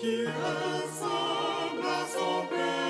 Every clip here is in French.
qui ressemble à son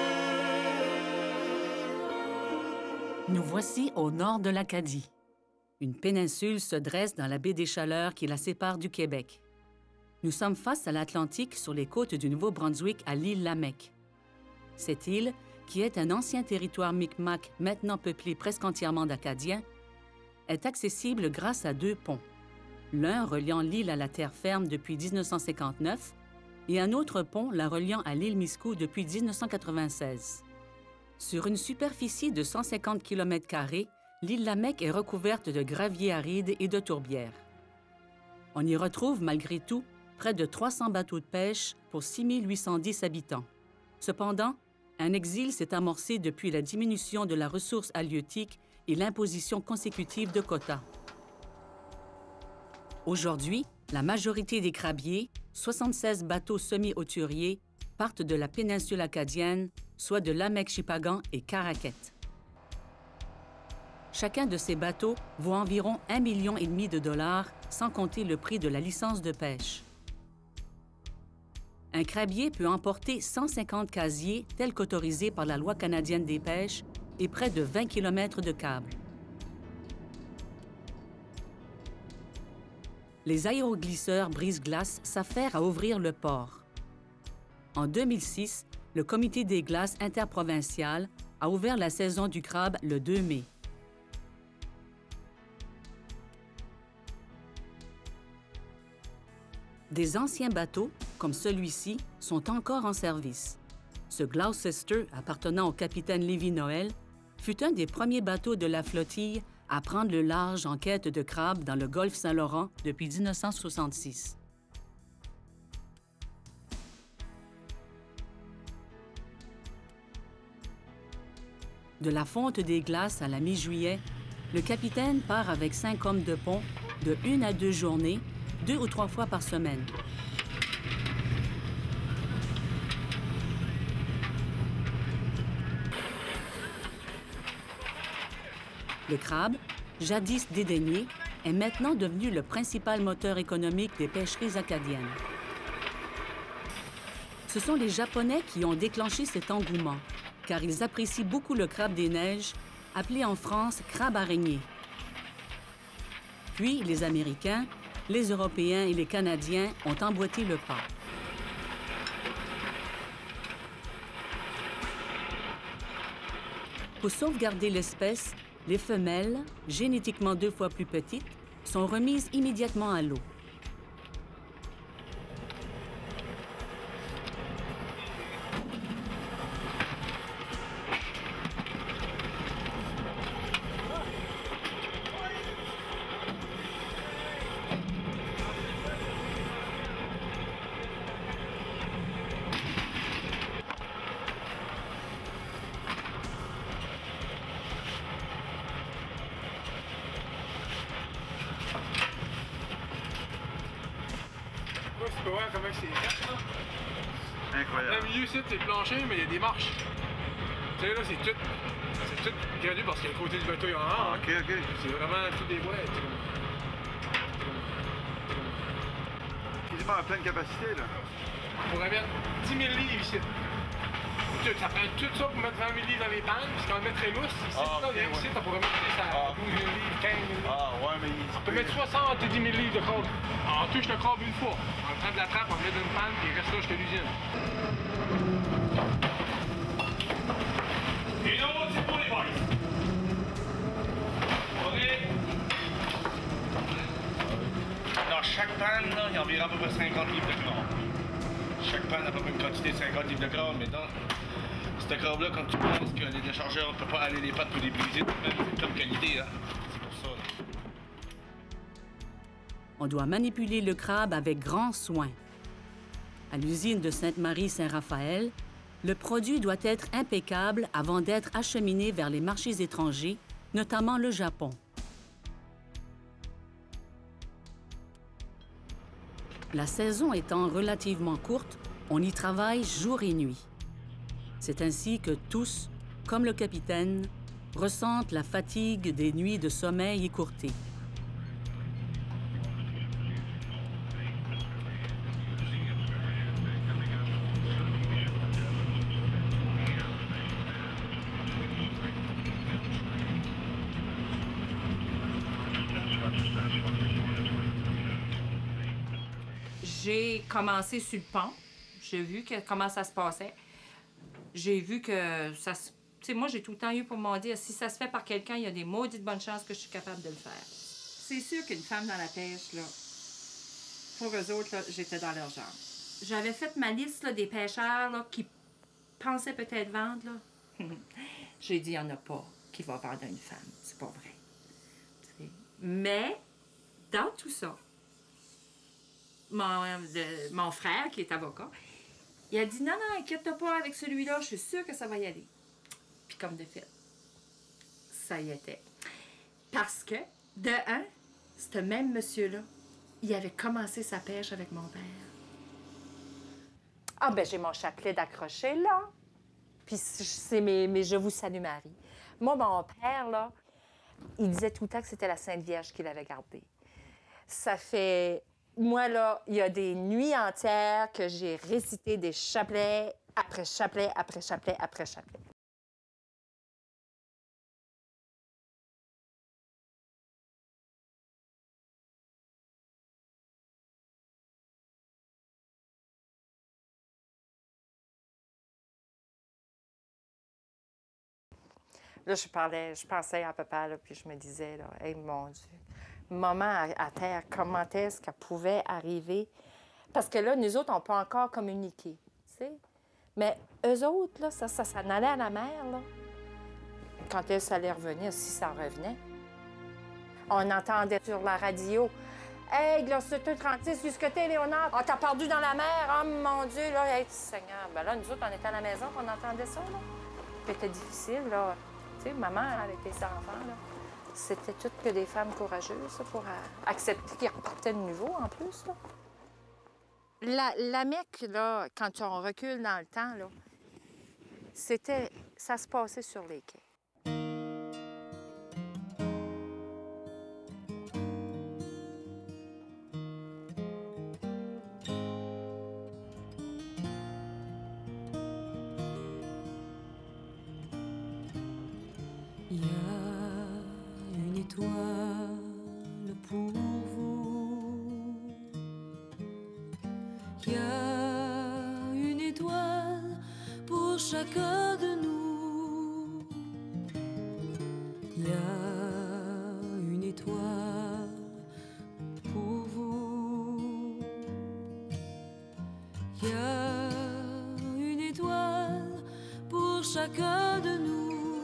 père. Nous voici au nord de l'Acadie. Une péninsule se dresse dans la baie des Chaleurs qui la sépare du Québec. Nous sommes face à l'Atlantique sur les côtes du Nouveau-Brunswick à l'île Lamec. Cette île, qui est un ancien territoire Micmac maintenant peuplé presque entièrement d'Acadiens, est accessible grâce à 2 ponts. L'un reliant l'île à la terre ferme depuis 1959 et un autre pont la reliant à l'île Miscou depuis 1996. Sur une superficie de 150 km², l'île Lamec est recouverte de graviers arides et de tourbières. On y retrouve malgré tout près de 300 bateaux de pêche pour 6 810 habitants. Cependant, un exil s'est amorcé depuis la diminution de la ressource halieutique et l'imposition consécutive de quotas. Aujourd'hui, la majorité des crabiers, 76 bateaux semi-hauturiers, partent de la péninsule acadienne, soit de Lamec-Chipagan et Caraquet. Chacun de ces bateaux vaut environ 1,5 million de dollars, sans compter le prix de la licence de pêche. Un crabier peut emporter 150 casiers tels qu'autorisés par la Loi canadienne des pêches et près de 20 km de câbles. Les aéroglisseurs brise-glace s'affairent à ouvrir le port. En 2006, le Comité des glaces interprovinciales a ouvert la saison du crabe le 2 mai. Des anciens bateaux, comme celui-ci, sont encore en service. Ce Gloucester, appartenant au capitaine Lévy-Noël, fut un des premiers bateaux de la flottille à prendre le large en quête de crabes dans le golfe Saint-Laurent depuis 1966. De la fonte des glaces à la mi-juillet, le capitaine part avec 5 hommes de pont de 1 à 2 journées, 2 ou 3 fois par semaine. Le crabe, jadis dédaigné, est maintenant devenu le principal moteur économique des pêcheries acadiennes. Ce sont les Japonais qui ont déclenché cet engouement, car ils apprécient beaucoup le crabe des neiges, appelé en France crabe araignée. Puis les Américains, les Européens et les Canadiens ont emboîté le pas. Pour sauvegarder l'espèce, les femelles, génétiquement 2 fois plus petites, sont remises immédiatement à l'eau. Tu peux voir comment c'est fait, là. Incroyable. Dans le milieu, c'est le plancher, mais il y a des marches. Tu sais, là, c'est tout gradué parce qu'il y a le côté du bateau, il y en a. Ah, OK. C'est vraiment tout des voies. Il est pas à pleine capacité, là. On pourrait mettre 10 000 livres ici. Ça prend tout ça pour mettre 20 000 livres dans les pannes, puis quand on mettrait mousse, ici, ici, on pourrait mettre ça 12 000 livres, 15 000 livres. Ah, ouais, mais il On peut mettre 70 000 livres de crabe. On touche le crabe une fois. On prend de la trappe, on le met dans une panne, puis il reste là jusqu'à l'usine. Et l'autre, c'est pour les boys. OK. Dans chaque panne, là, il y a environ à peu près 50 livres de crabe. Chaque panne a à peu près une quantité de 50 livres de crabe, mais dans ce crabe-là, quand tu penses que les déchargeurs ne peuvent pas aller les pattes pour les briser, c'est comme qualité, hein. C'est pour ça, là. On doit manipuler le crabe avec grand soin. À l'usine de Sainte-Marie-Saint-Raphaël, le produit doit être impeccable avant d'être acheminé vers les marchés étrangers, notamment le Japon. La saison étant relativement courte, on y travaille jour et nuit. C'est ainsi que tous, comme le capitaine, ressentent la fatigue des nuits de sommeil écourtées. J'ai commencé sur le pont. J'ai vu comment ça se passait. J'ai vu que ça se... Tu sais, moi, j'ai tout le temps eu pour m'en dire, si ça se fait par quelqu'un, il y a des maudites bonnes chances que je suis capable de le faire. C'est sûr qu'une femme dans la pêche, là, pour eux autres, là, j'étais dans leur genre. J'avais fait ma liste là, des pêcheurs là, qui pensaient peut-être vendre. Là. J'ai dit, il n'y en a pas qui va vendre à une femme. C'est pas vrai. T'sais. Mais, dans tout ça, mon frère, qui est avocat, il a dit, non, inquiète-toi pas avec celui-là, je suis sûre que ça va y aller. Puis comme de fait, ça y était. Parce que, de un, ce même monsieur-là, il avait commencé sa pêche avec mon père. Ah, ben j'ai mon chapelet d'accroché, là. Puis c'est mes Je vous salue, Marie. Moi, mon père, là, il disait tout le temps que c'était la Sainte Vierge qui l'avait gardé. Ça fait... Moi, là, il y a des nuits entières que j'ai récité des chapelets après chapelet, après chapelet, après chapelet. Là, je pensais à papa, là, puis je me disais, là, hey, mon Dieu, maman à terre, comment est-ce qu'elle pouvait arriver? Parce que là, nous autres, on peut encore communiquer, tu sais. Mais eux autres, là, ça s'en allait à la mer, là. Quand elle allait revenir, si ça revenait. On entendait sur la radio, hey, Gloucester 36, jusqu'à t'es, Léonard, on t'a perdu dans la mer, oh mon Dieu, là, hey, Seigneur. Ben là, nous autres, on était à la maison, on entendait ça, là. C'était difficile, là. Tu sais, maman, avec les enfants, là, c'était toutes que des femmes courageuses là, pour accepter qu'ils repartaient de nouveau, en plus. Là. La Mecque, là, quand on recule dans le temps, là, ça se passait sur les quais. Il y a une étoile pour vous. Il y a une étoile pour chacun de nous. Il y a une étoile pour vous. Il y a une étoile pour chacun de nous.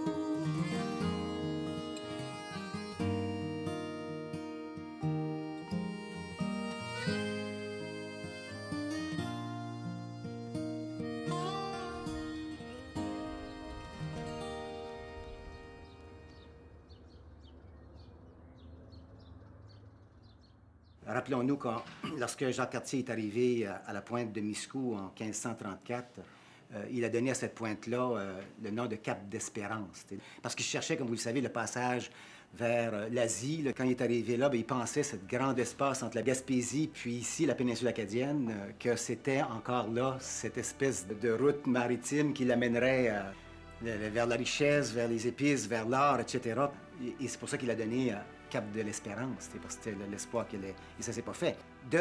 Rappelons-nous que lorsque Jacques Cartier est arrivé à la pointe de Miscou en 1534, il a donné à cette pointe-là le nom de Cap d'Espérance. Parce qu'il cherchait, comme vous le savez, le passage vers l'Asie. Quand il est arrivé là, bien, il pensait cet grand espace entre la Gaspésie puis ici, la péninsule acadienne, que c'était encore là, cette espèce de route maritime qui l'amènerait vers la richesse, vers les épices, vers l'or, etc. Et c'est pour ça qu'il a donné Cap de l'Espérance, parce que c'était l'espoir qu'il ait... Et ça s'est pas fait. De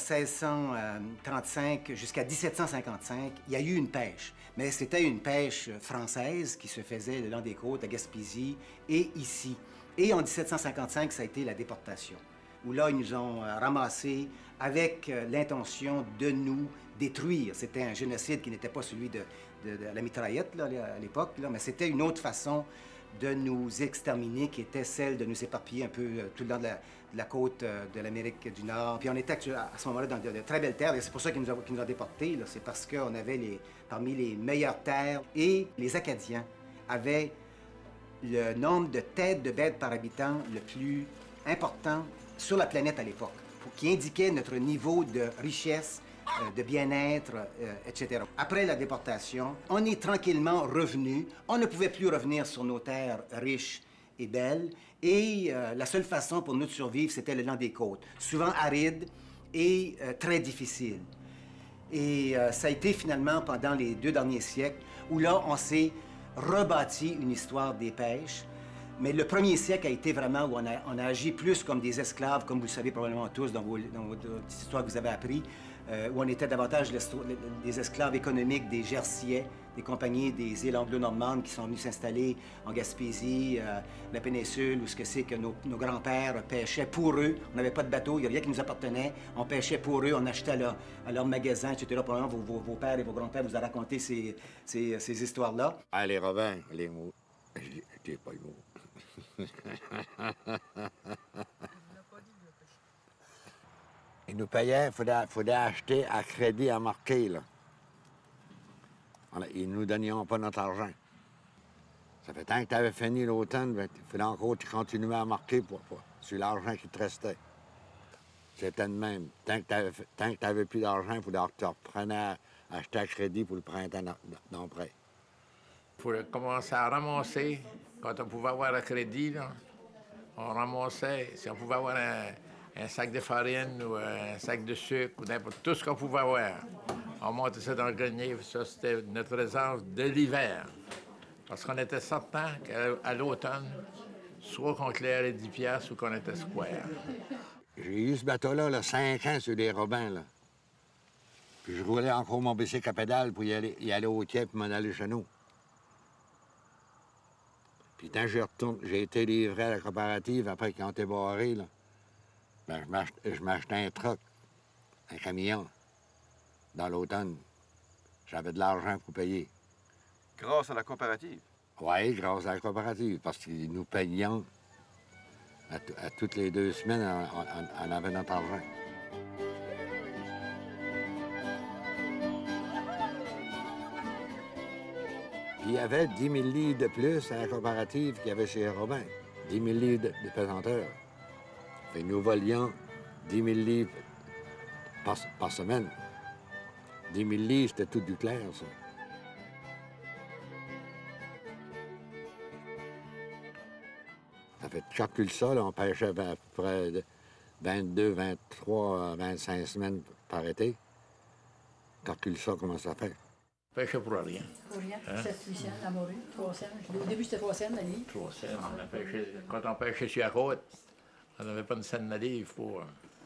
1635 jusqu'à 1755, il y a eu une pêche. Mais c'était une pêche française qui se faisait le long des côtes, à Gaspésie et ici. Et en 1755, ça a été la déportation, où là, ils nous ont ramassés avec l'intention de nous détruire. C'était un génocide qui n'était pas celui de la mitraillette là, à l'époque, mais c'était une autre façon de nous exterminer, qui était celle de nous éparpiller un peu tout le long de la côte de l'Amérique du Nord. Puis on était à ce moment-là dans de très belles terres, et c'est pour ça qu'ils nous ont déportés. C'est parce qu'on avait parmi les meilleures terres, et les Acadiens avaient le nombre de têtes de bêtes par habitant le plus important sur la planète à l'époque, qui indiquait notre niveau de richesse, de bien-être, etc. Après la déportation, on est tranquillement revenu. On ne pouvait plus revenir sur nos terres riches et belles. Et la seule façon pour nous de survivre, c'était le long des côtes, souvent arides et très difficiles. Et ça a été finalement pendant les 2 derniers siècles où là, on s'est rebâti une histoire des pêches. Mais le premier siècle a été vraiment où on a agi plus comme des esclaves, comme vous le savez probablement tous dans votre histoire que vous avez appris. où on était davantage des esclaves économiques des Jerseyais, des compagnies des îles anglo-normandes qui sont venus s'installer en Gaspésie, la péninsule, où ce que c'est que nos grands-pères pêchaient pour eux. On n'avait pas de bateau, il n'y a rien qui nous appartenait. On pêchait pour eux, on achetait à leur magasin, etc. Probablement, vos pères et vos grands-pères vous ont raconté ces histoires-là. Ah, les Robins, les mots. J'ai pas le mot. Ils nous payaient, il fallait acheter à crédit à marquer, là. Ils ne nous donnions pas notre argent. Ça fait tant que tu avais fini l'automne, il fallait encore continuer à marquer sur l'argent qui te restait. C'était de même. Tant que tu n'avais plus d'argent, il fallait que tu reprenais à acheter à crédit pour le printemps d'après. Il fallait commencer à ramasser. Quand on pouvait avoir un crédit, là, on ramassait. Si on pouvait avoir un sac de farine ou un sac de sucre ou n'importe tout ce qu'on pouvait avoir, on montait ça dans le grenier. Ça, c'était notre réserve de l'hiver. Parce qu'on était certain qu'à l'automne, soit qu'on clairait 10 piastres ou qu'on était square. J'ai eu ce bateau-là 5 ans sur les Robins, là. Puis je roulais encore mon bicycle à pédale pour y aller au quai puis m'en aller chez nous. Puis quand j'ai été livré à la coopérative après qu'ils ont été barrés, là, ben, je m'achetais un truck, un camion, dans l'automne. J'avais de l'argent pour payer. Grâce à la coopérative? Oui, grâce à la coopérative, parce qu'ils nous payions à toutes les 2 semaines, on avait notre argent. Puis il y avait 10 000 livres de plus à la coopérative qu'il y avait chez Robin. 10 000 livres de pesanteur. Fait que nous volions 10 000 livres par semaine. 10 000 livres, c'était tout du clair, ça. Ça fait, tu calcules ça, là, on pêchait à peu près 22, 23, 25 semaines par été. Calcule ça, comment ça fait? Pêchait pour rien. Pour rien. 7-8 cents la morue, 3 cents. Au début, c'était 3 cents la livre. 3 cents. Quand on pêchait sur la côte, on n'avait pas une scène la livre pour...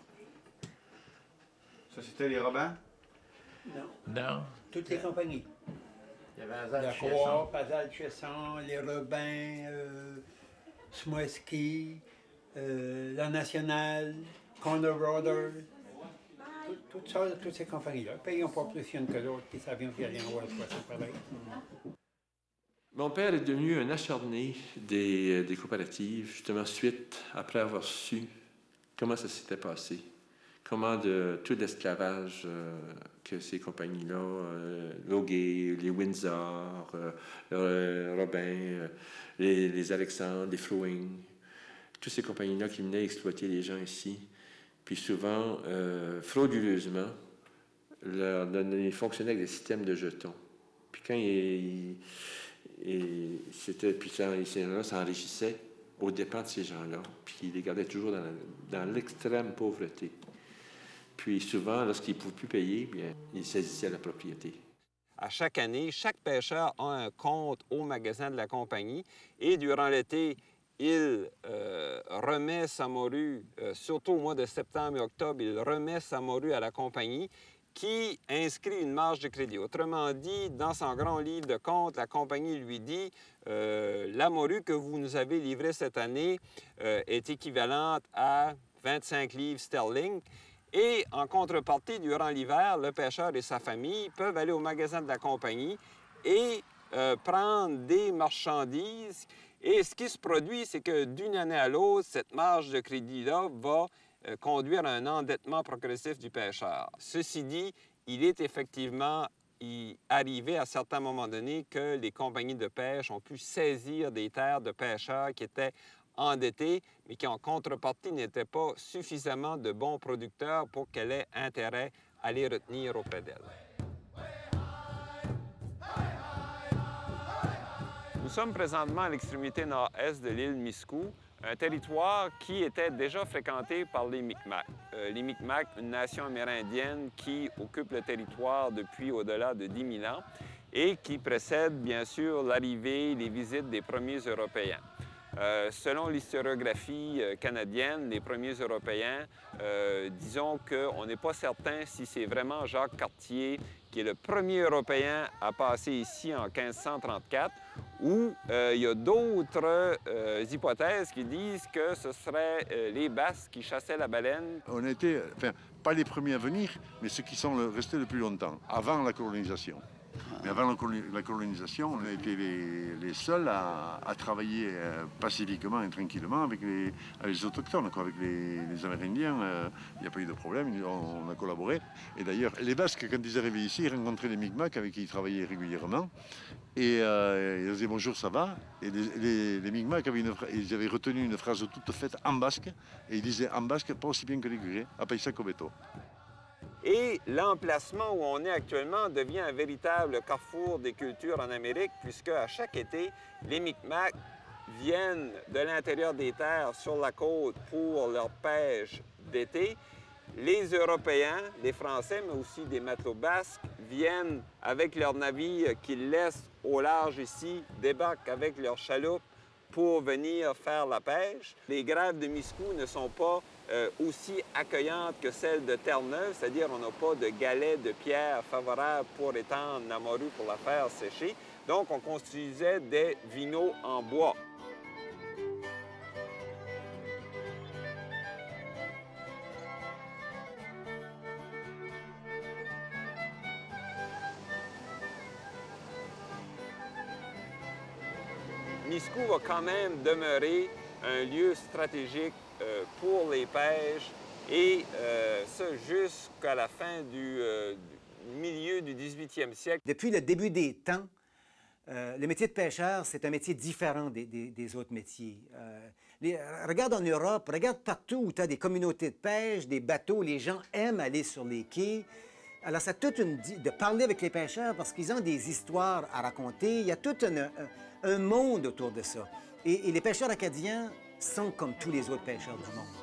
Ça, c'était les Robins? Non. Toutes les compagnies. Il y avait Azal La Chesson. Coop, Azal Chesson, les Robins, Smoisky, La Nationale, Corner Brothers. Toutes ces compagnies-là. Payons pas plus une que l'autre, puis savions qu'il y allait en avoir 60 pareil. Mon père est devenu un acharné des coopératives, justement, après avoir su comment ça s'était passé. Comment tout l'esclavage que ces compagnies-là, Loguet, les Windsor, Robin, les Alexandre, les Flowing, toutes ces compagnies-là qui venaient exploiter les gens ici. Puis souvent, frauduleusement, ils fonctionnaient avec des systèmes de jetons. Puis quand ces gens-là s'enrichissaient aux dépens de ces gens-là, puis ils les gardaient toujours dans l'extrême pauvreté. Puis souvent, lorsqu'ils ne pouvaient plus payer, bien, ils saisissaient la propriété. À chaque année, chaque pêcheur a un compte au magasin de la compagnie et durant l'été, il remet sa morue, surtout au mois de septembre et octobre, il remet sa morue à la compagnie qui inscrit une marge de crédit. Autrement dit, dans son grand livre de compte, la compagnie lui dit la morue que vous nous avez livrée cette année est équivalente à 25 livres sterling. Et en contrepartie, durant l'hiver, le pêcheur et sa famille peuvent aller au magasin de la compagnie et prendre des marchandises. Et ce qui se produit, c'est que d'une année à l'autre, cette marge de crédit-là va conduire à un endettement progressif du pêcheur. Ceci dit, il est effectivement arrivé à certains moments donnés que les compagnies de pêche ont pu saisir des terres de pêcheurs qui étaient endettés, mais qui en contrepartie n'étaient pas suffisamment de bons producteurs pour qu'elle ait intérêt à les retenir auprès d'elle. Nous sommes présentement à l'extrémité nord-est de l'île Miscou, un territoire qui était déjà fréquenté par les Micmacs. Les Micmacs, une nation amérindienne qui occupe le territoire depuis au-delà de 10 000 ans et qui précède bien sûr l'arrivée, les visites des premiers Européens. Selon l'historiographie canadienne, les premiers Européens, disons qu'on n'est pas certain si c'est vraiment Jacques Cartier qui est le premier Européen à passer ici en 1534, ou il y a d'autres hypothèses qui disent que ce seraient les Basques qui chassaient la baleine. On a été, enfin, pas les premiers à venir, mais ceux qui sont restés le plus longtemps, avant la colonisation. Mais avant la colonisation, on a été les seuls à travailler pacifiquement et tranquillement avec les autochtones, quoi, avec les Amérindiens. Il n'y a pas eu de problème, on a collaboré. Et d'ailleurs, les Basques, quand ils arrivaient ici, ils rencontraient les Mi'kmaq avec qui ils travaillaient régulièrement. Et ils disaient « Bonjour, ça va ?» Et les Mi'kmaq ils avaient retenu une phrase toute faite en basque. Et ils disaient en basque, pas aussi bien que les Gurés, « Apaisa Kobeto ». Et l'emplacement où on est actuellement devient un véritable carrefour des cultures en Amérique, puisque à chaque été, les Mi'kmaq viennent de l'intérieur des terres sur la côte pour leur pêche d'été. Les Européens, les Français, mais aussi des matelots basques, viennent avec leurs navires qu'ils laissent au large ici, débarquent avec leurs chaloupes pour venir faire la pêche. Les grèves de Miscou ne sont pas aussi accueillantes que celles de Terre-Neuve, c'est-à-dire on n'a pas de galets de pierre favorables pour étendre la morue pour la faire sécher. Donc on construisait des vinos en bois. Miscou va quand même demeurer un lieu stratégique pour les pêches et ça jusqu'à la fin du milieu du 18e siècle. Depuis le début des temps, le métier de pêcheur, c'est un métier différent des autres métiers. Regarde en Europe, regarde partout où tu as des communautés de pêche, des bateaux, les gens aiment aller sur les quais. Alors, c'est toute de parler avec les pêcheurs parce qu'ils ont des histoires à raconter. Il y a tout un monde autour de ça. Et les pêcheurs acadiens sont comme tous les autres pêcheurs du monde.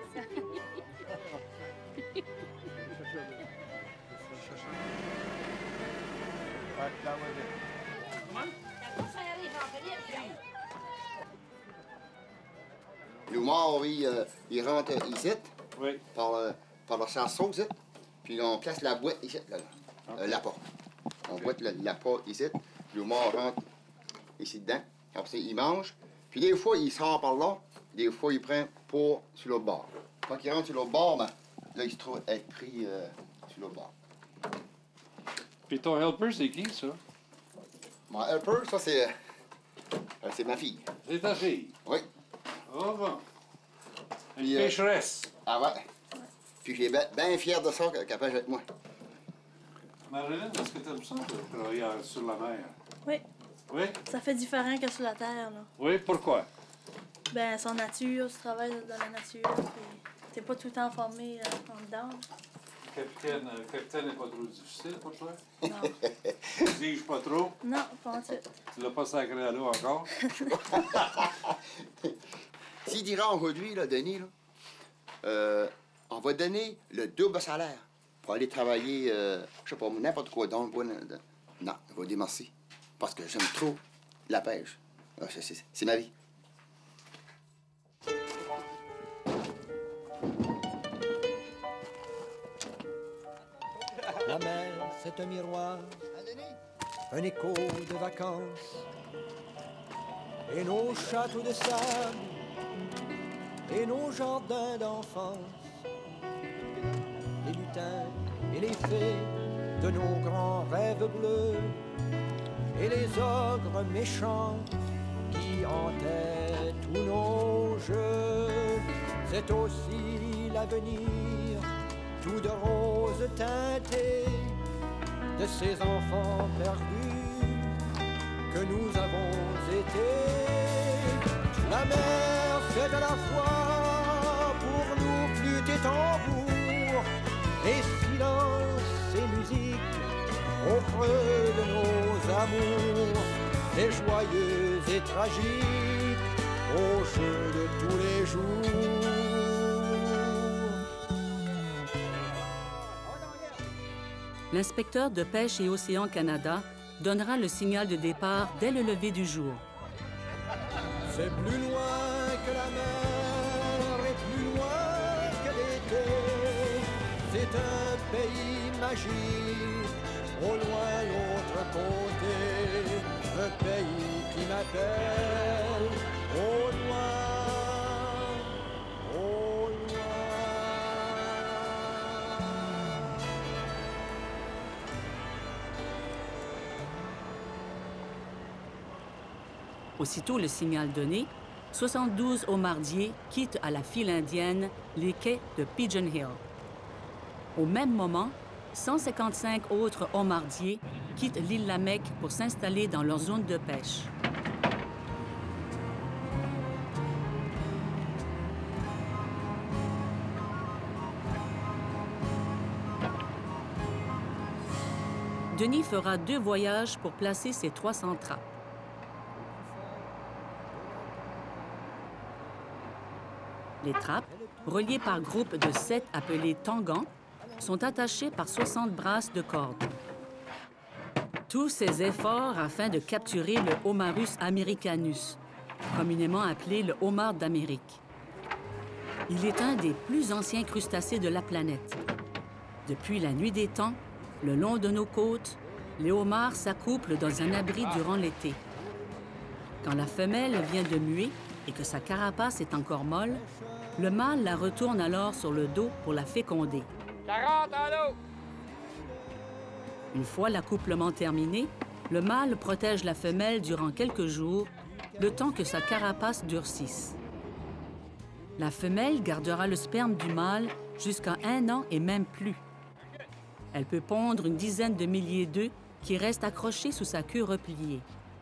Le homard, oui, il rentre ici, par le chanson, ici. Puis on place la boîte ici, l'appât. On boite l'appât ici, le homard rentre ici dedans. Après, il mange. Puis des fois, il sort par là, des fois, il prend pour sur l'autre bord. Quand il rentre sur l'autre bord, ben, là, il se trouve être pris sur l'autre bord. Puis ton helper, c'est qui, ça? Mon helper, ça, c'est ma fille. C'est ta fille? Oui. Oh bon. Une Puis, pêcheresse. Ah ouais. Puis j'ai bien fier de ça qu'elle pêche avec moi. Marilyn, est-ce que tu aimes ça de travailler sur la mer? Oui. Oui? Ça fait différent que sur la terre, là. Oui, pourquoi? Ben, sans nature, tu travailles dans la nature, puis t'es pas tout le temps formé en dedans. Le capitaine n'est pas trop difficile pour toi? Non. Dis-je pas trop? Non, pas en tout. Tu l'as pas sacré à l'eau encore? S'il dira aujourd'hui, là, Denis, là, on va donner le double salaire pour aller travailler, je sais pas, n'importe quoi dans le bois. Non, il va dire merci. Parce que j'aime trop la pêche. C'est ma vie. La mer, c'est un miroir, un écho de vacances. Et nos châteaux de sable, et nos jardins d'enfance. Les lutins et les fées de nos grands rêves bleus. Et les ogres méchants qui hantaient tous nos jeux. C'est aussi l'avenir, tout de rose teinté, de ces enfants perdus que nous avons été. La mer, c'est à la fois pour nous flûte et tambour, et silence et musique au creux de nos amours, et joyeux et tragiques au jeu de tous les jours. L'inspecteur de pêche et Océan Canada donnera le signal de départ dès le lever du jour. C'est plus loin que la mer et plus loin que l'été. C'est un pays magique, au loin l'autre côté. Un pays qui m'appelle, au loin, au loin. Aussitôt le signal donné, 72 homardiers quittent à la file indienne les quais de Pigeon Hill. Au même moment, 155 autres homardiers quittent l'île Lamec pour s'installer dans leur zone de pêche. Denis fera 2 voyages pour placer ses 300 trappes. Les trappes, reliées par groupes de 7 appelés tangans, sont attachées par 60 brasses de cordes. Tous ces efforts afin de capturer le Homarus americanus, communément appelé le homard d'Amérique. Il est un des plus anciens crustacés de la planète. Depuis la nuit des temps, le long de nos côtes, les homards s'accouplent dans un abri durant l'été. Quand la femelle vient de muer et que sa carapace est encore molle, le mâle la retourne alors sur le dos pour la féconder. 40 à l'eau! Une fois l'accouplement terminé, le mâle protège la femelle durant quelques jours, le temps que sa carapace durcisse. La femelle gardera le sperme du mâle jusqu'à 1 an et même plus. Elle peut pondre une dizaine de milliers d'œufs qui restent accrochés sous sa queue repliée.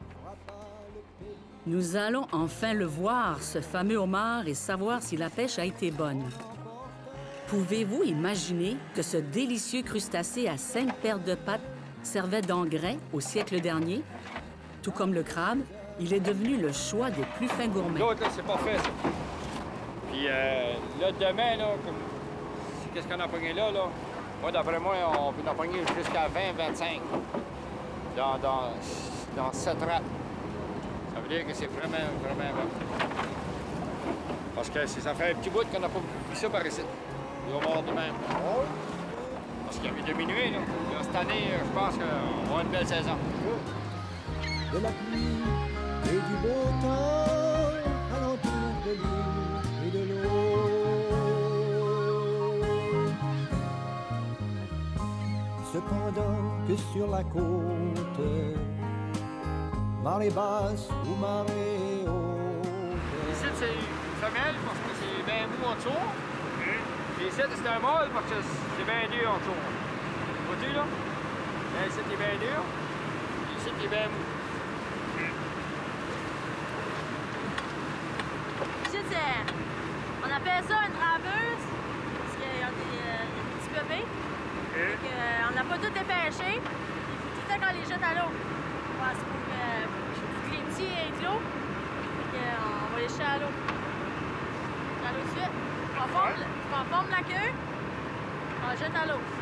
Nous allons enfin le voir, ce fameux homard, et savoir si la pêche a été bonne. Pouvez-vous imaginer que ce délicieux crustacé à 5 paires de pattes servait d'engrais au siècle dernier? Tout comme le crabe, il est devenu le choix des plus fins gourmets. L'autre, là, c'est pas fait, ça. Puis là, demain, là, qu'est-ce qu'on a pogné là, là? Moi, d'après moi, on peut en pogner jusqu'à 20-25 dans 7 raps. Ça veut dire que c'est vraiment, vraiment bon. Parce que ça fait un petit bout qu'on n'a pas vu ça par ici. Le homard de même. Parce qu'il y avait diminué, là. Cette année, je pense qu'on va avoir une belle saison. De la pluie et du beau temps, alentour de l'île et de l'eau. Cependant que sur la côte, marée basse ou marée haute. Ici, c'est une femelle parce que c'est bien mou en dessous. Et ici, c'est un mâle parce que c'est bien dur en dessous. Vois-tu, là? Là, ici, c'est bien dur. Et ici, c'est bien mou. Ici, on appelle ça une draveuse parce qu'il y a des petits bébés. On n'a pas tout dépêché. Il faut tout le temps qu'on les jette à l'eau. Parce que les petits éclos, on va les jeter à l'eau. À l'eau de suite. On forme la queue, on jette à l'eau.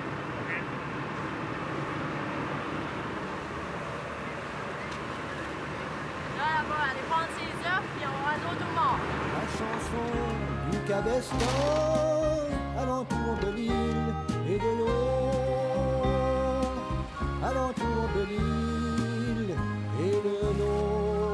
Là-bas, allez prendre ses œufs, puis on va à l'eau mort. La chanson du cabestan, alentour de l'île et de l'eau. Alentour de l'île et de l'eau.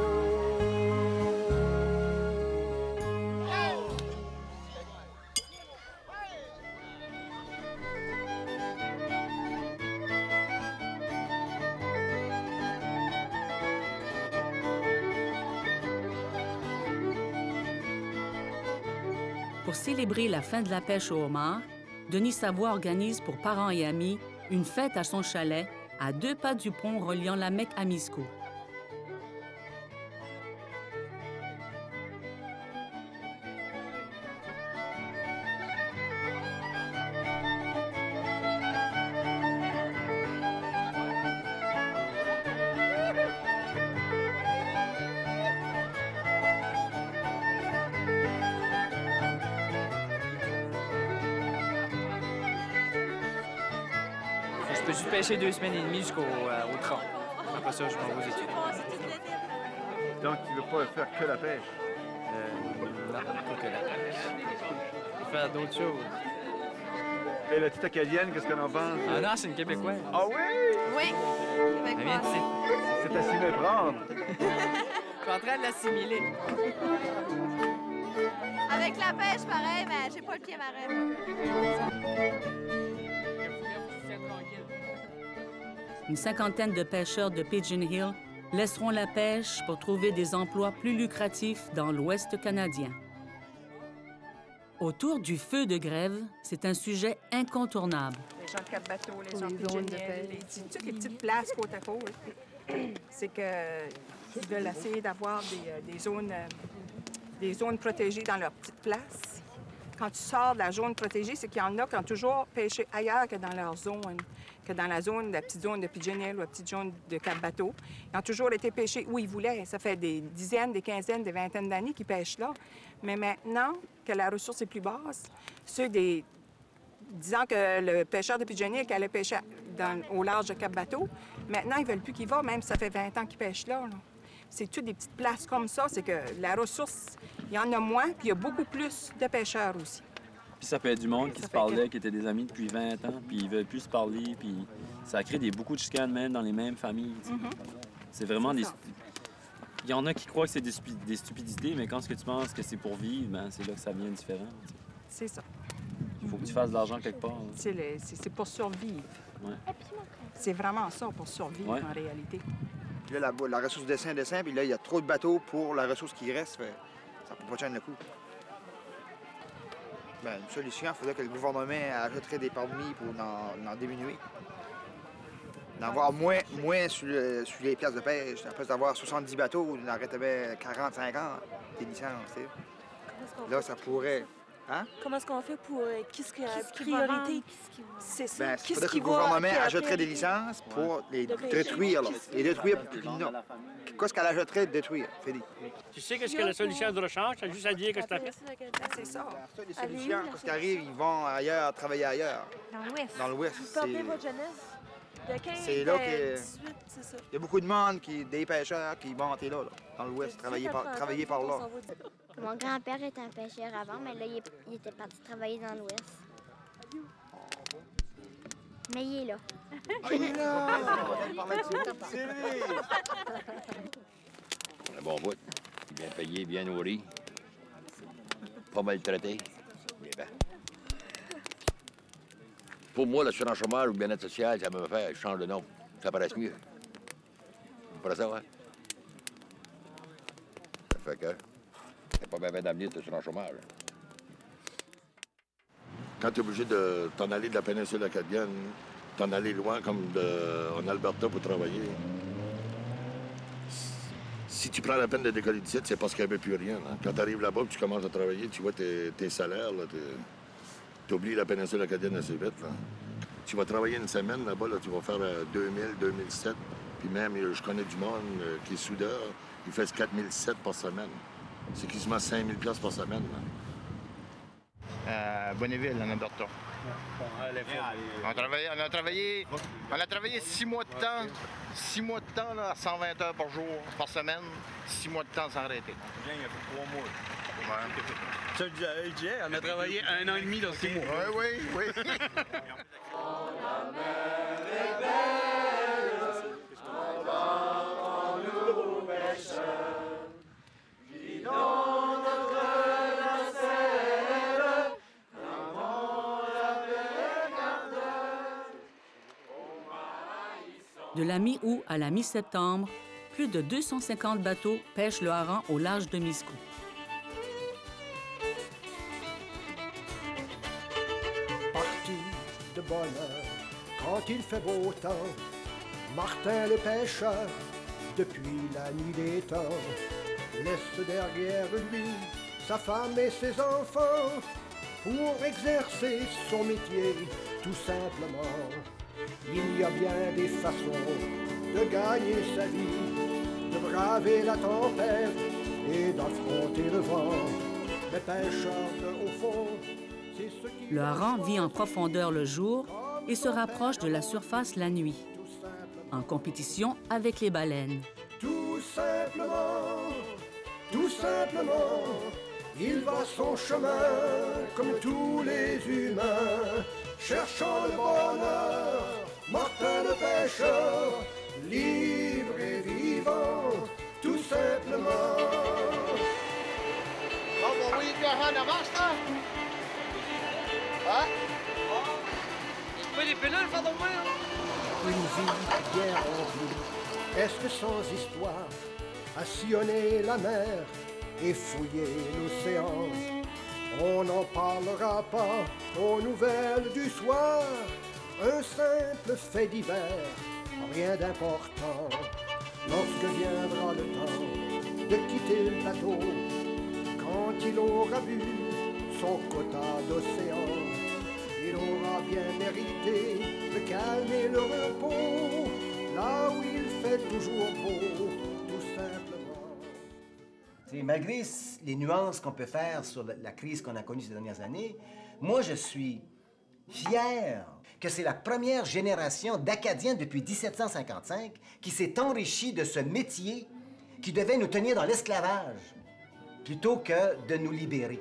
Pour célébrer la fin de la pêche au homard, Denis Savoie organise pour parents et amis une fête à son chalet à 2 pas du pont reliant Lamec à Miscou. Je peux juste pêcher 2 semaines et demie jusqu'au 30. Après ça, je m'en vais aux études. Donc, tu ne veux pas faire que la pêche? Non, pas que la pêche. Faire d'autres choses. Et la petite acadienne, qu'est-ce qu'on en pense? Ah non, c'est une Québécoise. Ah oui? Oui, Elle vient d'ici. C'est à s'y méprendre. Je suis en train de l'assimiler. avec la pêche, pareil, mais j'ai pas le pied marin. Une cinquantaine de pêcheurs de Pigeon Hill laisseront la pêche pour trouver des emplois plus lucratifs dans l'Ouest canadien. Autour du feu de grève, c'est un sujet incontournable. Les gens de Cap-Bateau, les gens de Pigeon Hill, toutes les petites places côte à côte, c'est qu'ils veulent essayer d'avoir des zones protégées dans leurs petites places. Quand tu sors de la zone protégée, c'est qu'il y en a qui ont toujours pêché ailleurs que dans leur zone, que dans la petite zone de Pigeon Hill ou la petite zone de Cap-Bateau. Ils ont toujours été pêchés où ils voulaient. Ça fait des dizaines, des quinzaines, des vingtaines d'années qu'ils pêchent là. Mais maintenant que la ressource est plus basse, disant que le pêcheur de Pigeon Hill qui allait pêcher au large de Cap-Bateau, maintenant, ils veulent plus qu'il va, même si ça fait 20 ans qu'ils pêchent là. C'est toutes des petites places comme ça. C'est que la ressource, il y en a moins, puis il y a beaucoup plus de pêcheurs aussi. Puis ça fait du monde qui se parlait, qui étaient des amis depuis 20 ans, puis ils veulent plus se parler, puis ça crée beaucoup de chicanes même dans les mêmes familles. C'est vraiment des... Il y en a qui croient que c'est des stupidités, mais quand ce que tu penses que c'est pour vivre, ben, c'est là que ça devient différent. C'est ça. Il faut que tu fasses de l'argent quelque part. C'est pour survivre. Ouais. C'est vraiment ça, pour survivre en réalité. Puis là, la ressource descend, puis là, il y a trop de bateaux pour la ressource qui reste. Ça ne peut pas tenir le coup. Bien, une solution, il faudrait que le gouvernement ajouterait des permis pour en diminuer. D'en avoir moins sur les places de pêche. À place d'avoir 70 bateaux, on arrêterait 40, 50 des licences. Là, ça pourrait... Hein? Comment est-ce qu'on fait pour... Qu'est-ce qui a priorité? C'est ça. Bien, il faudrait que le gouvernement ajouterait des licences pour les détruire. Là. Les détruire. Qu'est-ce qu'elle ajouterait de détruire, Félix? Tu sais qu'est-ce que la solution de rechange? Tu as juste à dire que c'est à fait. C'est ça. Les solutions, quand ils arrivent, ils vont ailleurs, travailler ailleurs. Dans l'Ouest. Dans l'Ouest. Vous perdez votre jeunesse. De 15, c'est là que... 18, c'est ça. Il y a beaucoup de monde, des pêcheurs qui vont monter là, dans l'Ouest, travailler par là. Mon grand-père était un pêcheur avant, mais là, il était parti travailler dans l'Ouest. Mais il est là. Il est là! Un bon bout. Bien payé, bien nourri. Pas maltraité. Mais ben. Pour moi, l'assurance chômage ou le bien-être social, ça me fait changer de nom. Ça paraît mieux. Pas ça, ouais? Ça fait que... c'est pas bien d'avenir de l'assurance chômage. Quand tu es obligé de t'en aller de la péninsule acadienne, t'en aller loin comme en Alberta pour travailler, si tu prends la peine de décoller d'ici, c'est parce qu'il n'y avait plus rien. Hein? Quand tu arrives là-bas et tu commences à travailler, tu vois tes salaires, tu oublies la péninsule acadienne assez vite. Là. Tu vas travailler une semaine là-bas, là, tu vas faire 2000, 2007. Puis même, je connais du monde qui est soudeur, il fait 4007 par semaine. C'est quasiment 5000 $ par semaine. Bonneville, en Alberta. On a travaillé 6 mois de temps. 6 mois de temps, là, à 120 heures par jour, par semaine. 6 mois de temps sans arrêter. Il a fait 3 mois. Ça, je disais, on a travaillé 1 an et demi dans 6 mois. Oui. De la mi-août à la mi-septembre, plus de 250 bateaux pêchent le hareng au large de Miscou. Parti de bonne heure, quand il fait beau temps, Martin le pêcheur, depuis la nuit des temps, laisse derrière lui sa femme et ses enfants pour exercer son métier tout simplement. Il y a bien des façons de gagner sa vie, de braver la tempête et d'affronter le vent. Les pêcheurs de haut fond, c'est ce qui... Le hareng vit en profondeur le jour et se rapproche de la surface la nuit, en compétition avec les baleines. Tout simplement, Tout simplement, il va son chemin comme tous les humains, cherchant le bonheur, Martin le pêcheur, libre et vivant, tout simplement. Oh, mon oui, tu as en avance, là? Hein? Tu peux des pilules, faire de moi, Une vie bien remplie, est-ce que sans histoire, à sillonner la mer et fouiller l'océan, on n'en parlera pas aux nouvelles du soir, un simple fait divers, rien d'important. Lorsque viendra le temps de quitter le bateau, quand il aura bu son quota d'océan, il aura bien mérité de calmer le repos, là où il fait toujours beau, tout simplement. Malgré les nuances qu'on peut faire sur la crise qu'on a connue ces dernières années, moi, je suis fier que c'est la première génération d'Acadiens depuis 1755 qui s'est enrichie de ce métier qui devait nous tenir dans l'esclavage plutôt que de nous libérer.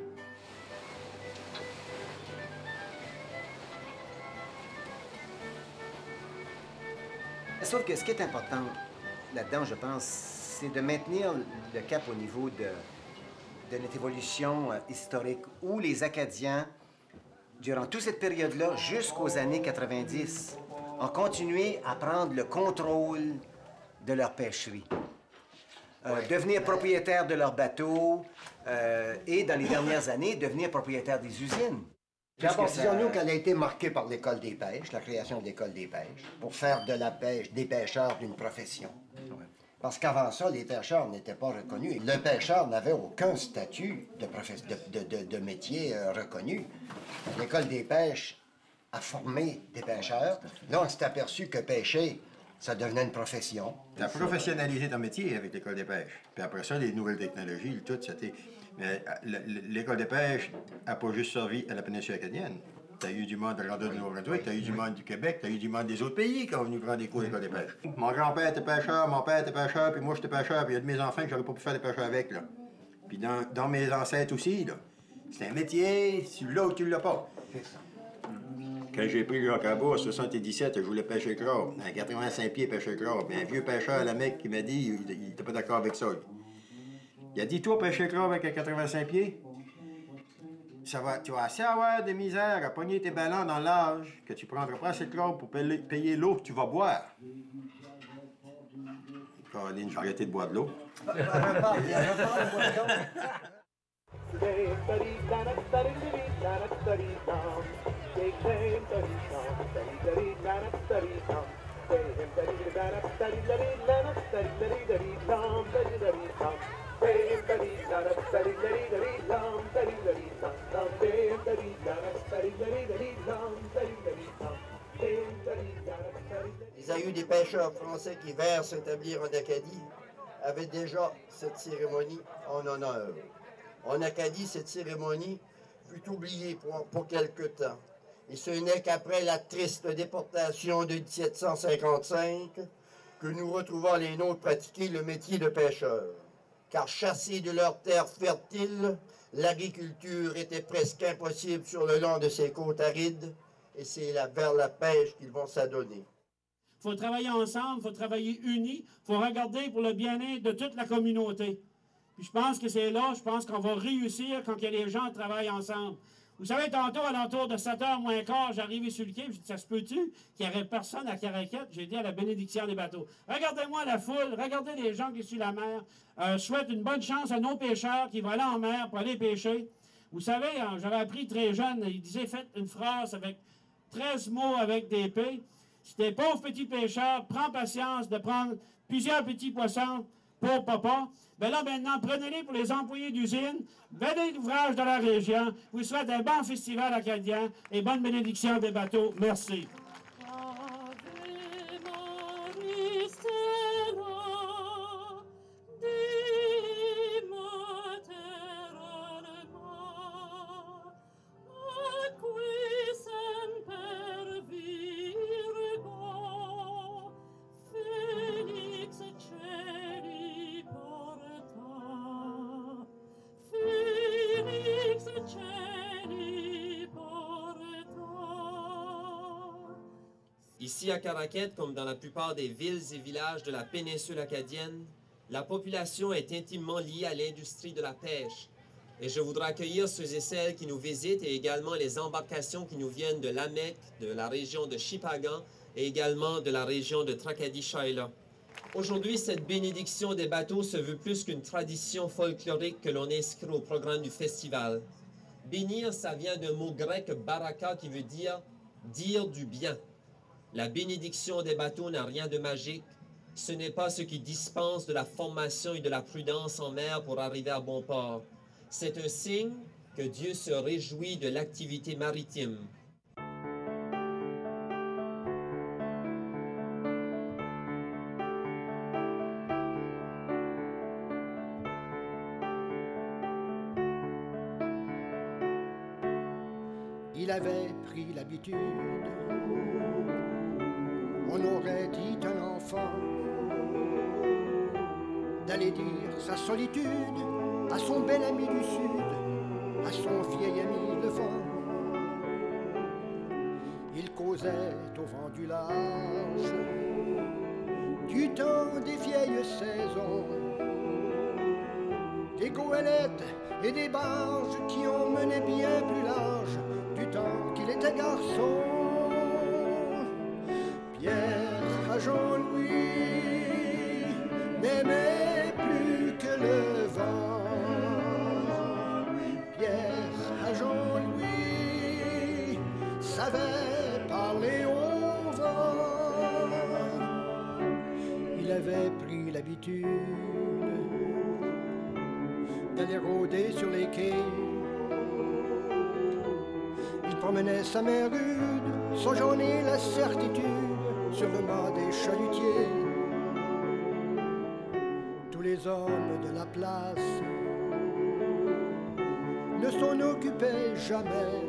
Sauf que ce qui est important là-dedans, je pense, c'est de maintenir le cap au niveau de notre évolution historique, où les Acadiens, durant toute cette période-là, jusqu'aux années 90, ont continué à prendre le contrôle de leur pêcherie. Devenir propriétaires de leurs bateaux et, dans les dernières années, devenir propriétaires des usines. D'abord, disons-nous qu'elle a été marquée par l'École des pêches, la création de l'École des pêches, pour faire de la pêche, des pêcheurs, d'une profession. Parce qu'avant ça, les pêcheurs n'étaient pas reconnus. Le pêcheur n'avait aucun statut de métier reconnu. L'École des pêches a formé des pêcheurs. Là, on s'est aperçu que pêcher, ça devenait une profession. Ça a professionnalisé ton métier avec l'École des pêches. Puis après ça, les nouvelles technologies, tout, c'était... Mais l'École des pêches n'a pas juste servi à la péninsule acadienne. Tu as eu du monde de l'Ordre de Nouveau-Brunswick, tu as eu du monde du Québec, tu as eu du monde des autres pays qui sont venus prendre des cours d'École des pêches. Mon grand-père était pêcheur, mon père était pêcheur, puis moi j'étais pêcheur, puis il y a de mes enfants que j'aurais pas pu faire des pêcheurs avec, là. Puis dans mes ancêtres aussi, là. C'est un métier, tu l'as ou tu l'as pas. Quand j'ai pris le Rocabo en 77, je voulais pêcher le crabe. À 85 pieds, pêcher le crabe. Un vieux pêcheur à la Mecque qui m'a dit, il n'était pas d'accord avec ça. Il a dit, toi, pêcher le crabe avec un 85 pieds, tu vas assez avoir de misère à pogner tes ballons dans l'âge que tu prendras pas assez de crabe pour payer l'eau que tu vas boire. Caroline, j'ai arrêté de boire de l'eau. Les aïeux des pêcheurs français qui vinrent s'établir en Acadie avaient déjà cette cérémonie en honneur. En Acadie, cette cérémonie fut oubliée pour quelque temps. Et ce n'est qu'après la triste déportation de 1755 que nous retrouvons les nôtres pratiquer le métier de pêcheur. Car chassés de leurs terres fertiles, l'agriculture était presque impossible sur le long de ces côtes arides, et c'est vers la pêche qu'ils vont s'adonner. Il faut travailler ensemble, il faut travailler unis, il faut regarder pour le bien-être de toute la communauté. Puis je pense que c'est là, je pense qu'on va réussir quand les gens travaillent ensemble. Vous savez, tantôt, à l'entour de 7h moins quart, j'arrivais sur le quai, je dis, ça se peut-tu qu'il n'y aurait personne à Caraquette? J'ai dit à la bénédiction des bateaux. Regardez-moi la foule, regardez les gens qui sont sur la mer. Je souhaite une bonne chance à nos pêcheurs qui vont aller en mer pour aller pêcher. Vous savez, j'avais appris très jeune, il disait, faites une phrase avec 13 mots avec des P. Si t'es pauvre petit pêcheur, prends patience de prendre plusieurs petits poissons pour papa. Ben là, maintenant, prenez-les pour les employés d'usine, venez l'ouvrage de la région. Vous souhaite un bon festival acadien et bonne bénédiction des bateaux. Merci. Ici à Caraquette, comme dans la plupart des villes et villages de la péninsule acadienne, la population est intimement liée à l'industrie de la pêche. Et je voudrais accueillir ceux et celles qui nous visitent et également les embarcations qui nous viennent de Lamec, de la région de Shippagan et également de la région de Tracadie-Shaila. Aujourd'hui, cette bénédiction des bateaux se veut plus qu'une tradition folklorique que l'on inscrit au programme du festival. Bénir, ça vient d'un mot grec baraka qui veut dire du bien. La bénédiction des bateaux n'a rien de magique. Ce n'est pas ce qui dispense de la formation et de la prudence en mer pour arriver à bon port. C'est un signe que Dieu se réjouit de l'activité maritime. Il avait pris l'habitude, on aurait dit un enfant, d'aller dire sa solitude à son bel ami du Sud, à son vieil ami le vent. Il causait au vent du large, du temps des vieilles saisons, des goélettes et des barges qui ont mené bien plus large du temps qu'il était garçon. Pierre à Jean-Louis n'aimait plus que le vent. Pierre à Jean-Louis savait parler au vent. Il avait pris l'habitude d'aller rôder sur les quais. Il promenait sa main rude, sans j'en ai la certitude, sur le mât des chalutiers. Tous les hommes de la place ne s'en occupaient jamais.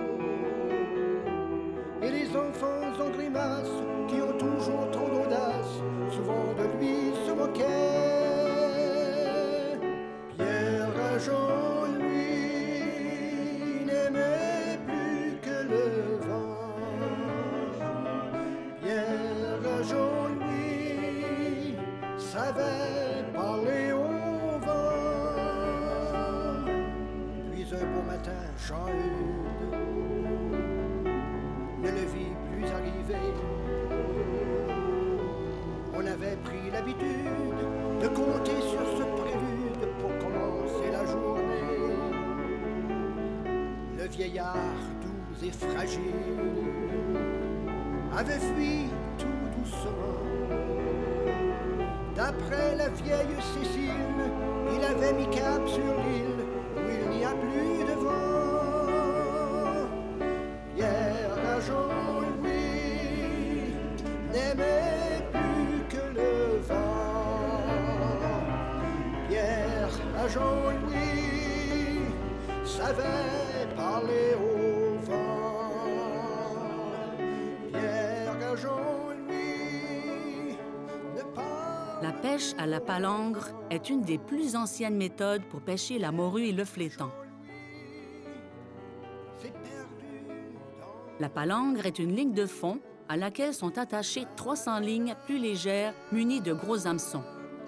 Et les enfants en grimace, qui ont toujours trop d'audace, souvent de lui se moquaient. Pierre à Jean-Louis n'aimait plus que le vent. Pierre à Jean-Louis savait parler au vent. Puis un beau matin, Jean-Hugues ne le vit plus arriver. On avait pris l'habitude de compter sur ce prélude pour commencer la journée. Le vieillard doux et fragile avait fui tout doucement. D'après la vieille Cécile, il avait mis cap sur l'île où il n'y a plus de vent. Pierre à Jean-Louis n'aimait plus que le vent. Pierre à Jean-Louis savait parler au vent. Pierre à Jean-Louis ne parlait. La pêche à la palangre est une des plus anciennes méthodes pour pêcher la morue et le flétan. La palangre est une ligne de fond à laquelle sont attachées 300 lignes plus légères munies de gros hameçons.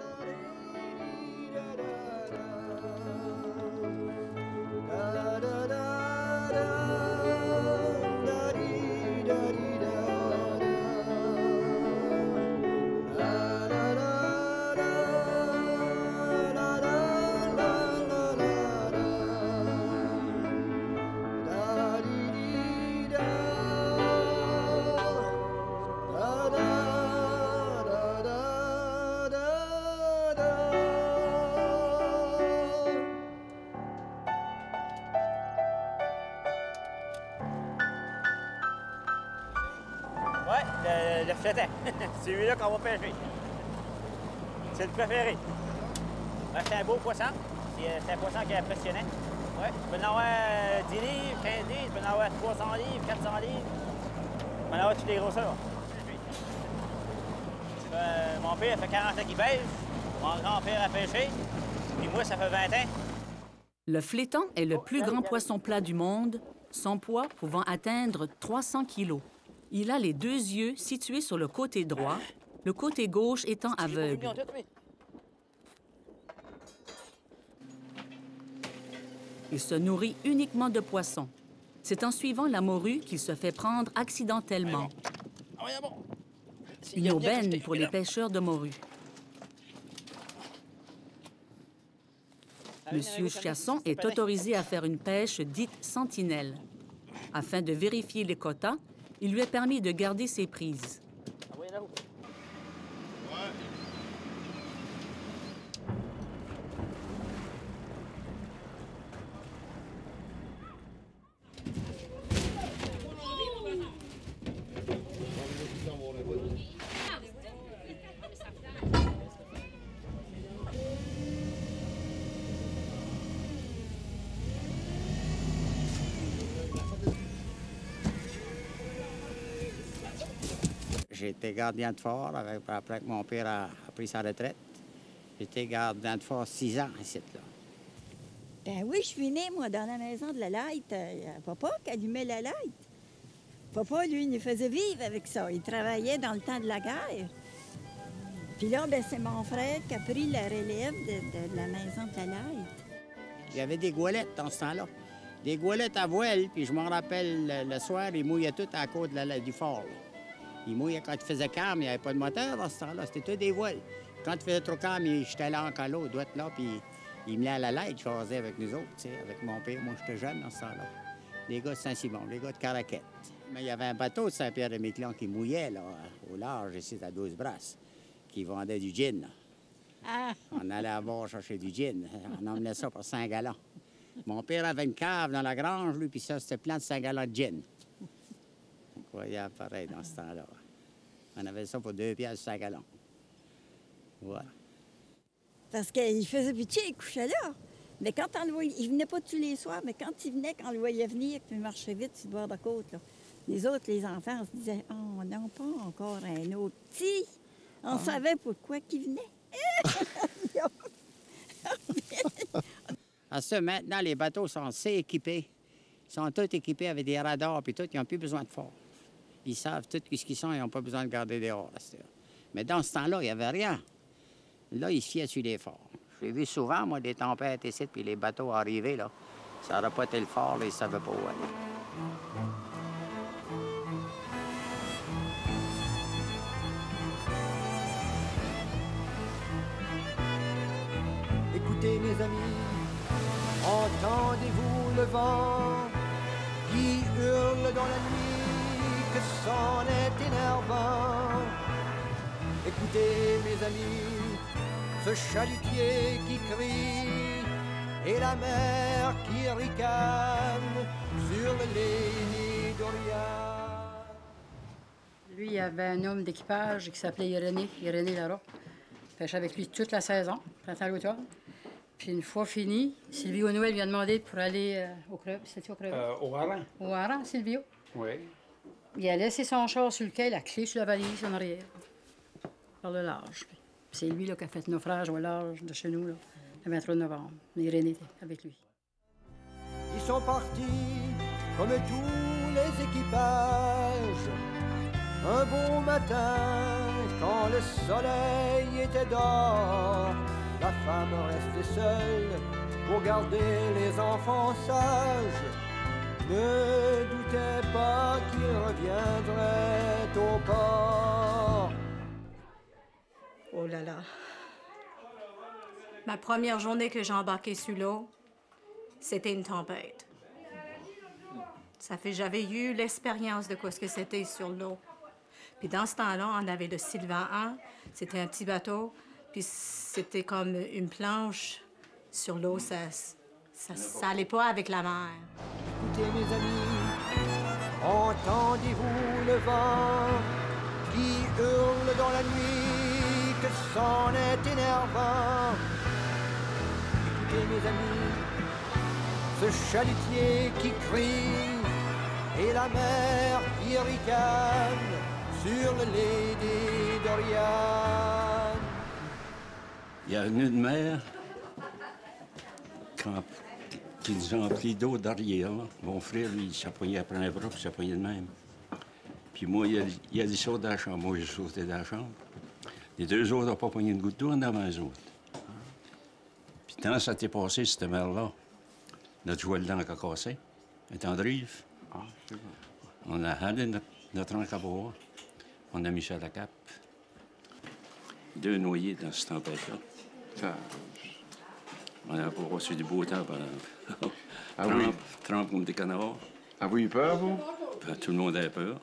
Le flétan. C'est lui-là qu'on va pêcher. C'est le préféré. Ouais, c'est un beau poisson. C'est un poisson qui est impressionnant. Ouais. Tu peux en avoir 10 livres, 15 livres, tu peux en avoir 300 livres, 400 livres. Tu peux en avoir toutes les grosseurs. Mon père fait 40 ans qu'il pêche. Mon grand-père a pêché. Puis moi, ça fait 20 ans. Le flétan est le plus grand poisson plat du monde, son poids pouvant atteindre 300 kilos. Il a les 2 yeux situés sur le côté droit, le côté gauche étant aveugle. Il se nourrit uniquement de poissons. C'est en suivant la morue qu'il se fait prendre accidentellement. Une aubaine pour les pêcheurs de morue. Monsieur Chiasson est autorisé à faire une pêche dite sentinelle. Afin de vérifier les quotas, il lui est permis de garder ses prises. J'ai été gardien de fort après que mon père a pris sa retraite. J'ai été gardien de fort 6 ans ici, là. Ben oui, je suis née, moi, dans la maison de la light. Papa qui allumait la light. Papa, lui, il nous faisait vivre avec ça. Il travaillait dans le temps de la guerre. Puis là, ben, c'est mon frère qui a pris la relève de la maison de la light. Il y avait des goualettes dans ce temps-là. Des goualettes à voile, puis je m'en rappelle, le soir, ils mouillaient tout à côte du fort, là. Il mouillait quand il faisait calme, il n'y avait pas de moteur dans ce temps-là, c'était tout des voiles. Quand il faisait trop calme, j'étais là en l'eau, doit être là, puis il me à la light, je faisais avec nous autres, tu sais, avec mon père. Moi, j'étais jeune dans ce temps-là. Les gars de Saint-Simon, les gars de Caraquette. Mais il y avait un bateau de Saint-Pierre-de-Miquelon qui mouillait, là, au large, ici, à 12 brasses, qui vendait du gin, là. Ah. On allait à bord chercher du gin. On emmenait ça pour 5 gallons. Mon père avait une cave dans la grange, lui, puis ça, c'était plein de 5 gallons de gin. Incroyable, pareil, dans ce temps-là. On avait ça pour 2 piastres 5 gallons. Voilà. Parce qu'il faisait pitié, il couchait là. Mais quand on le voyait, il venait pas tous les soirs, mais quand il venait, quand on le voyait venir, puis il marchait vite sur le bord de la côte, là. Les autres, les enfants, se disaient « Oh non, pas encore un autre petit! » On savait pourquoi qu'il venait. À ça, maintenant, les bateaux sont assez équipés. Ils sont tous équipés avec des radars, puis tout, ils n'ont plus besoin de fort. Ils savent tout ce qu'ils sont, ils n'ont pas besoin de garder dehors. Mais dans ce temps-là, il n'y avait rien. Là, ils se fiaient sur les forts. J'ai vu souvent, moi, des tempêtes ici, puis les bateaux arrivaient, là. Ça n'aurait pas été le fort, là, ils ne savaient pas où aller. Écoutez, mes amis, entendez-vous le vent qui hurle dans la nuit? Que c'en est énervant. Écoutez, mes amis, ce chalutier qui crie et la mer qui ricane sur le Lady Dorian. Lui, il y avait un homme d'équipage qui s'appelait Irénée Lara. Il pêchait avec lui toute la saison, printemps à l'automne. Puis une fois fini, Sylvio Noël lui a demandé pour aller au Creux. C'était au Creux? Au Hareng. Au Hareng, Sylvio. Oui. Il a laissé son char sur le quai, la clé sur la valise en arrière, par le large. C'est lui là, qui a fait le naufrage au large de chez nous, là, le 23 novembre. Irénée était avec lui. Ils sont partis comme tous les équipages. Un beau matin, quand le soleil était dehors, la femme restait seule pour garder les enfants sages. Ne doutez pas qu'il reviendrait au port. Oh là là. Ma première journée que j'ai embarqué sur l'eau, c'était une tempête. J'avais eu l'expérience de quoi ce que c'était sur l'eau. Puis dans ce temps-là, on avait le Sylvan 1. C'était un petit bateau. Puis c'était comme une planche sur l'eau. Ça allait pas avec la mer. Écoutez, mes amis, entendez-vous le vent qui hurle dans la nuit, que c'en est énervant. Écoutez, mes amis, ce chalutier qui crie et la mer qui ricane sur le Lady Dorian. Il y a une mer qui nous a emplis d'eau derrière. Mon frère, lui, il s'appuyait après un bras, puis il s'appuyait de même. Puis Puis moi, il a dit saute dans la chambre. Moi, j'ai sauté dans la chambre. Les deux autres n'ont pas pogné une goutte d'eau en avant eux autres. Puis tant ça t'est passé, cette mère-là, notre joie de dent a cassé. Elle est en drive. On a halé notre encre à boire. On a mis ça à la cape. 2 noyés dans cette tempête-là. On n'a pas reçu du beau temps pendant... Ah oui? Trempe comme des canards. Avez-vous eu peur, vous? Ben, tout le monde avait peur.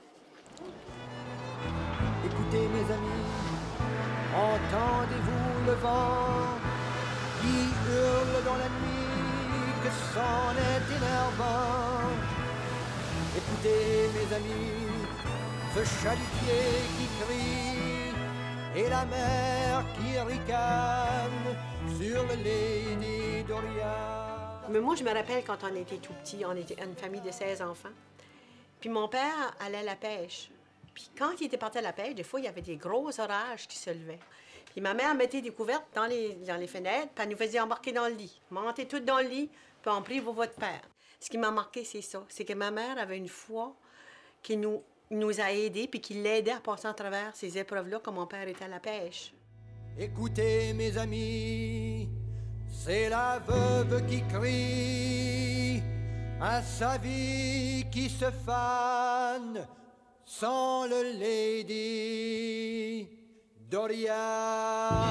Écoutez, mes amis, entendez-vous le vent qui hurle dans la nuit, que c'en est énervant. Écoutez, mes amis, ce chalutier qui crie et la mer qui ricane sur le Lady Dorian. Mais moi, je me rappelle quand on était tout petit, on était une famille de 16 enfants. Puis mon père allait à la pêche. Puis quand il était parti à la pêche, des fois, il y avait des gros orages qui se levaient. Puis ma mère mettait des couvertes dans les fenêtres, puis elle nous faisait embarquer dans le lit. Montez toutes dans le lit, puis on prie pour votre père. Ce qui m'a marqué, c'est ça. C'est que ma mère avait une foi qui nous a aidés, puis qui l'aidait à passer à travers ces épreuves-là quand mon père était à la pêche. Écoutez, mes amis, c'est la veuve qui crie à sa vie qui se fane sans le Lady Dorian.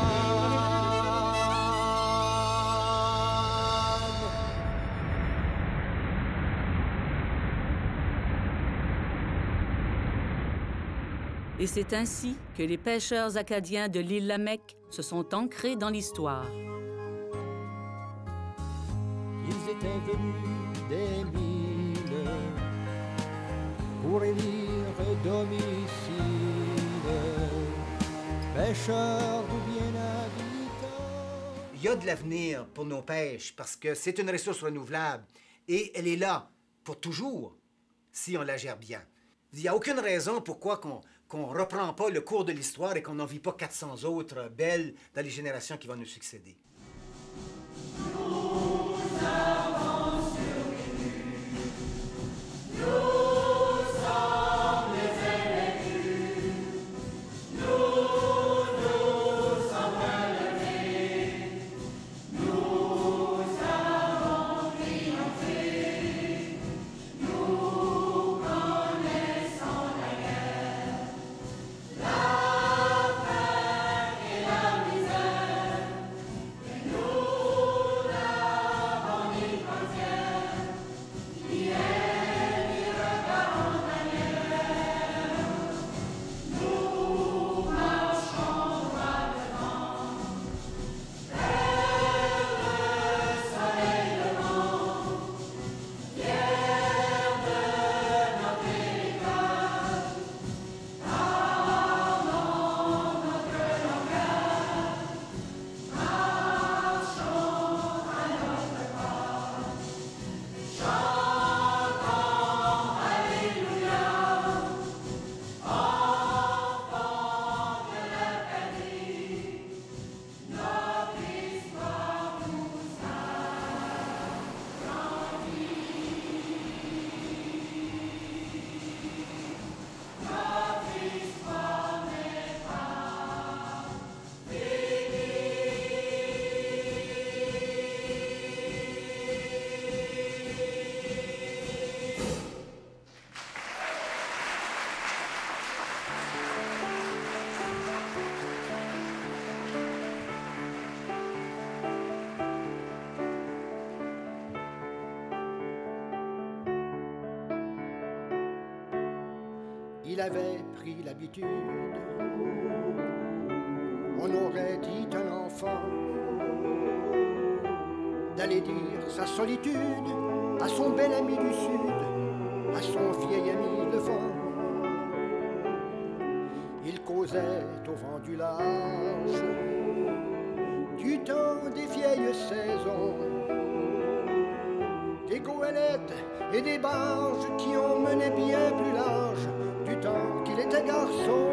Et c'est ainsi que les pêcheurs acadiens de l'île Lamec se sont ancrés dans l'histoire. Ils étaient venus des mines pour élire domicile, pêcheurs ou bien habitants. Il y a de l'avenir pour nos pêches parce que c'est une ressource renouvelable et elle est là pour toujours si on la gère bien. Il n'y a aucune raison pourquoi qu'on ne reprend pas le cours de l'histoire et qu'on n'en vit pas 400 autres belles dans les générations qui vont nous succéder. Il avait pris l'habitude, on aurait dit un enfant, d'aller dire sa solitude à son bel ami du Sud, à son vieil ami le vent. Il causait au vent du large, du temps des vieilles saisons, des goélettes et des barges qui emmenaient bien plus large du temps qu'il était garçon.